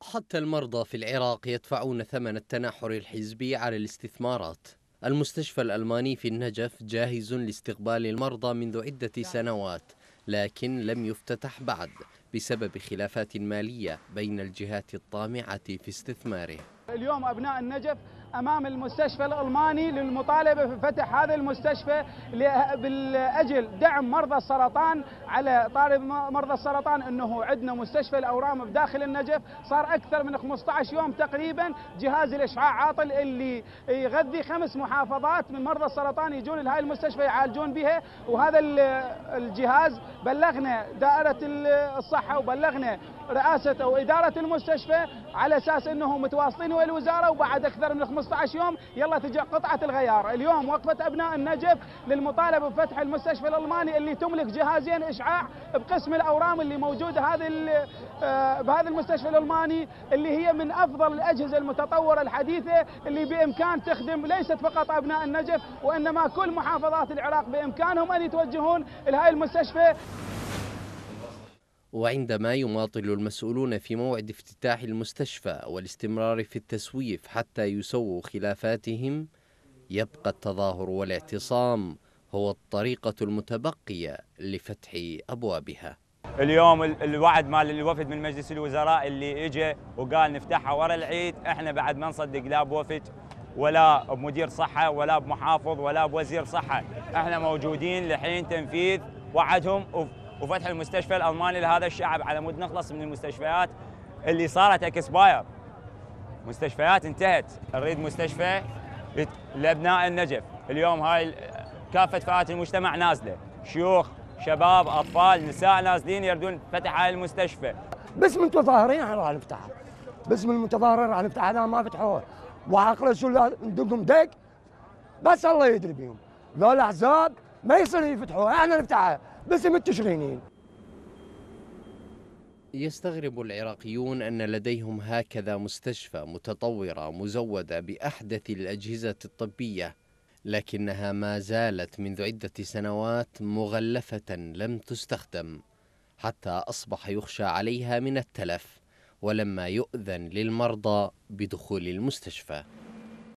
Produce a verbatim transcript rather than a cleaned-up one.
حتى المرضى في العراق يدفعون ثمن التنحر الحزبي على الاستثمارات. المستشفى الألماني في النجف جاهز لاستقبال المرضى منذ عدة سنوات، لكن لم يفتتح بعد بسبب خلافات مالية بين الجهات الطامعة في استثماره. اليوم أبناء النجف أمام المستشفى الألماني للمطالبة بفتح هذا المستشفى بالأجل دعم مرضى السرطان. على طاري مرضى السرطان أنه عندنا مستشفى الأورام بداخل النجف صار أكثر من خمسة عشر يوم تقريبا جهاز الإشعاع عاطل اللي يغذي خمس محافظات من مرضى السرطان يجون لهذه المستشفى يعالجون بها. وهذا الجهاز بلغنا دائرة الصحة وبلغنا رئاسة أو إدارة المستشفى على أساس أنهم متواصلين ويا الوزارة، وبعد أكثر من خمسة عشر يوم يلا تجي قطعة الغيار. اليوم وقفة أبناء النجف للمطالبة بفتح المستشفى الألماني اللي تملك جهازين إشعاع بقسم الأورام اللي موجودة هذه بهذا المستشفى الألماني اللي هي من أفضل الأجهزة المتطورة الحديثة اللي بإمكان تخدم ليست فقط أبناء النجف وإنما كل محافظات العراق بإمكانهم أن يتوجهون إلى هذه المستشفى. وعندما يماطل المسؤولون في موعد افتتاح المستشفى والاستمرار في التسويف حتى يسووا خلافاتهم، يبقى التظاهر والاعتصام هو الطريقة المتبقية لفتح أبوابها. اليوم الوعد مال الوفد من مجلس الوزراء اللي اجى وقال نفتحها ورا العيد، احنا بعد ما نصدق لا بوفد ولا بمدير صحة ولا بمحافظ ولا بوزير صحة، احنا موجودين لحين تنفيذ وعدهم وفتح المستشفى الألماني لهذا الشعب على مود نخلص من المستشفيات اللي صارت اكسباير. مستشفيات انتهت، نريد مستشفى لأبناء النجف. اليوم هاي كافة فئات المجتمع نازلة، شيوخ، شباب، أطفال، نساء نازلين يردون فتح هاي المستشفى. باسم المتظاهرين احنا راح نفتحها، باسم المتظاهرين راح نفتحها، انا ما فتحوها وعقل شو ندقهم دق بس الله يدري بيهم. لا الأحزاب ما يصير يفتحوها، احنا نفتحها باسم التشرينيين. يستغرب العراقيون أن لديهم هكذا مستشفى متطورة مزودة بأحدث الأجهزة الطبية، لكنها ما زالت منذ عدة سنوات مغلفة لم تستخدم، حتى أصبح يخشى عليها من التلف ولما يؤذن للمرضى بدخول المستشفى.